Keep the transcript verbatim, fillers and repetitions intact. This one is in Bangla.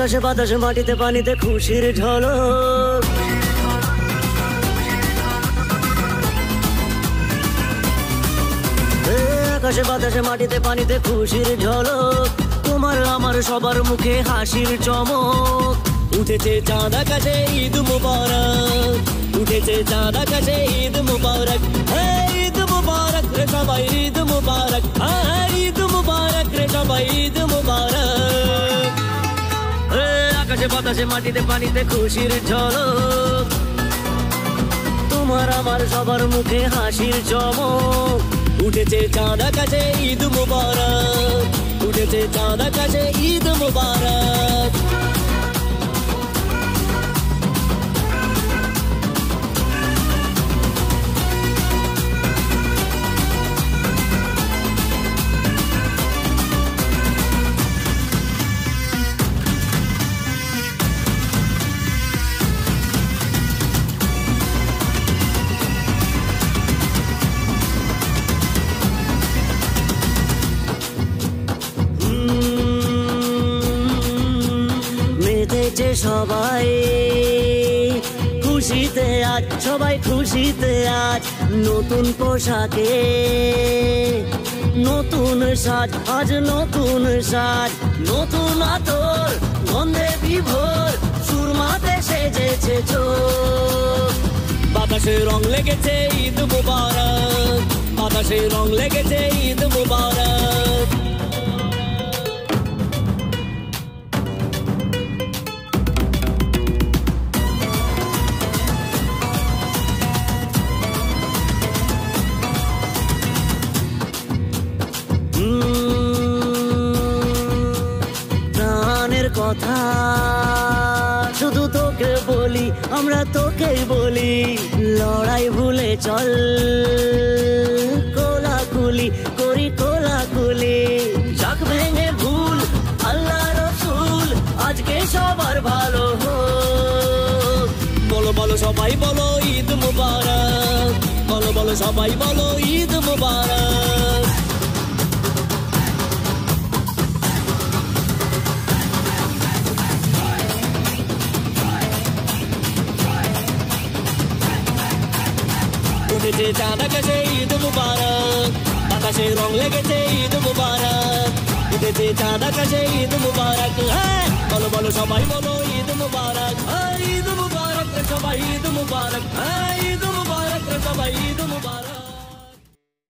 আকাশে বাতাসে মাটিতে পানিতে খুশির ঝলক। আকাশে বাতাসে মাটিতে পানিতে খুশির ঝলক, তোমার আমার সবার মুখে হাসির চমক। উঠেছে চাঁদ আকাশে ঈদ মুবারক, উঠেছে চাঁদ আকাশে ঈদ মুবারক, ঈদ মুবারক রে সবাই ঈদ মুবারক, ঈদ মুবারক রে সবাই ঈদ মুবারক। আকাশে বাতাসে মাটিতে পানিতে খুশির ঝলক, তোমার আমার সবার মুখে হাসির চমক। উঠেছে চাঁদ আকাশে ঈদ মুবারক, উঠেছে চাঁদ আকাশে ঈদ মুবারক। মেতেছে সবাই খুশিতে আজ, সবাই খুশিতে আজ। নতুন পোশাকে নতুন সাজ, আজ নতুন সাজ, নতুন আতর গন্ধে বিভোর, সুরমাতে সেজেছে চোখ। বাতাসে রং লেগেছে ঈদ মুবারক, বাতাসে রং লেগেছে ঈদ মুবারক। প্রাণের কথা শুধু তোকে বলি, আমরা তোকেই বলি। লড়াই ভুলে চল কোলাকুলি করি, কোলাকুলি। যাক ভেঙে ভুল আল্লাহ রসুল, আজকে সবার ভালো হোক। বলো বলো সবাই বলো ঈদ মুবারক, বলো বলো সবাই বলো ঈদ মুবারক। উঠেছে চাঁদ আকাশে ঈদ মুবারক, আকাশে রং লেগেছে ঈদ মুবারক। উঠেছে চাঁদ আকাশে ঈদ মুবারক, হ্যাঁ বলো বলো সবাই বলো ঈদ মুবারক, ঈদ মুবারক রে সবাই ঈদ মুবারক, ঈদ মুবারক রে সবাই ঈদ মুবারক।